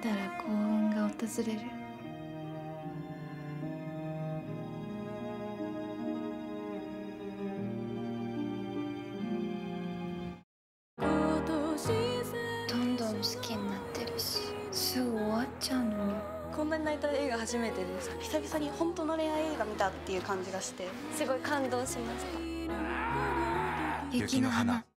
たら幸運が訪れる。どんどん好きになってるし、すぐ終わっちゃうのに。 こんなに泣いた映画初めてです。久々に本当の恋愛映画見たっていう感じがして、すごい感動しました。 雪の花。